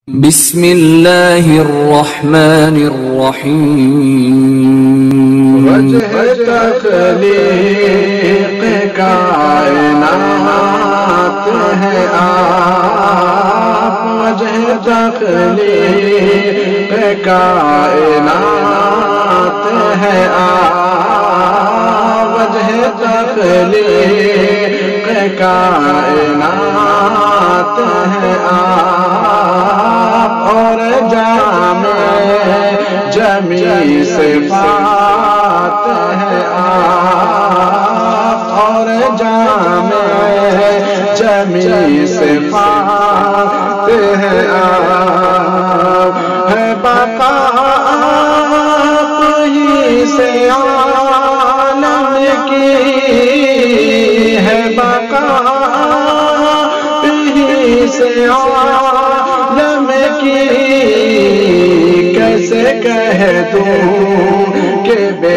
بسم اللہ الرحمن الرحیم وجہ تخلیق کائنات ہے آپ، وجہ تخلیق کائنات ہے آپ، وجہ تخلیق کائنات ہے آپ، اور جامع جمیع صفات ہے آپ، اور جامع جمیع صفات ہے آپ، ہے بقا آپ ہی سے عالم کی، ہے بقا آپ ہی سے عالم کی، کیسے کہہ دوں کہ بے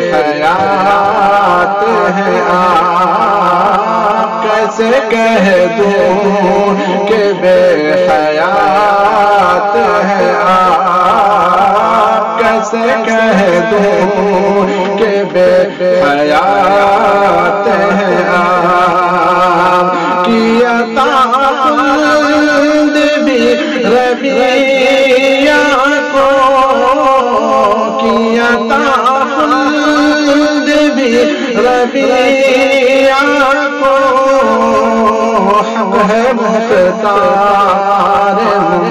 حیات ہے آپ، کیسے کہہ دوں کہ بے حیات ہے آپ، کیسے کہہ دوں کہ بے حیات ہے آپ، کی عطا خلد بھی ربیہ کو، کی عطا خلد بھی ربیہ کو، حق ہے مختار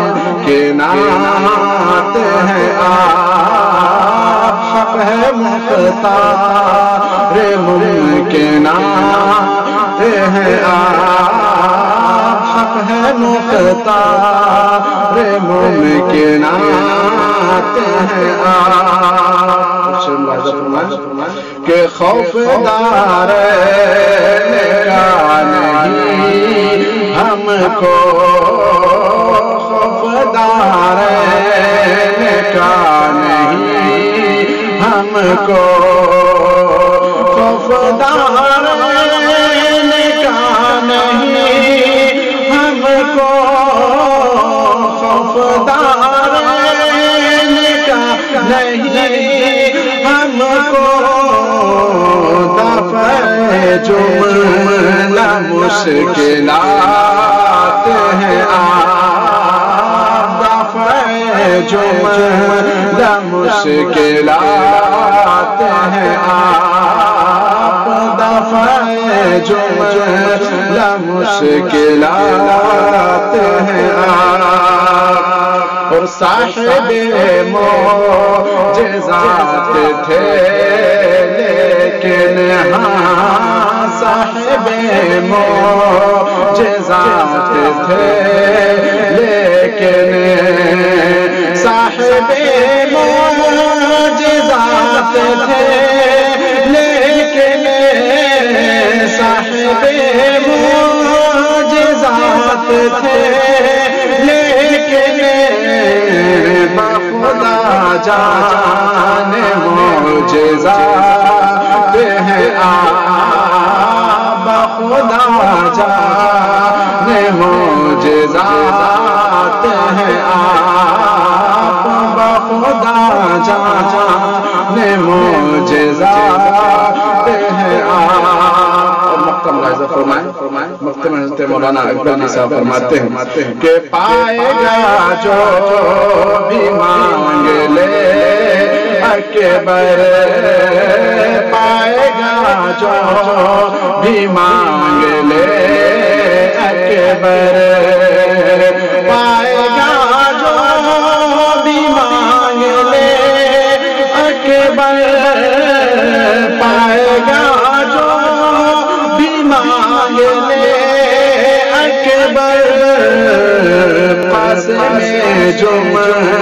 ممکنات ہے آپ، حق ہے مختار ممکنات ہے آپ، حق ہے مختار ممکنات ہے آپ، کہ خوف دار کا نہیں ہم کو، خوف دار کا نہیں ہم کو، خوف دار کا نہیں ہم کو، خوف دار کا نہیں ہم کو، دفع جملہ مشکلات ہے آپ، دفع جملہ مشکلات ہے آپ، دفع جملہ مشکلات ہے آپ، اور صاحب معجزات تھے لیکن ہاں، صاحب معجزات تھے لیکن، صاحب معجزات تھے لیکن، صاحب معجزات تھے لیکن، بخدا جان معجزات ہے آپ، بخدا جان معجزات ہے آپ، بخدا جان معجزات ہے آپ۔ مقتم راضہ فرمائیں، مقتم حضرت مولانا اکبر علی صاحب فرماتے ہیں کہ پائے گا جو بھی مانگ لے اکبر، پائے گا جو بھی مانگ لے اکبر، پائے گا جو بھی مانگ لے اکبر، پائے گا جو بھی مانگ لے اکبر، پاس میں جو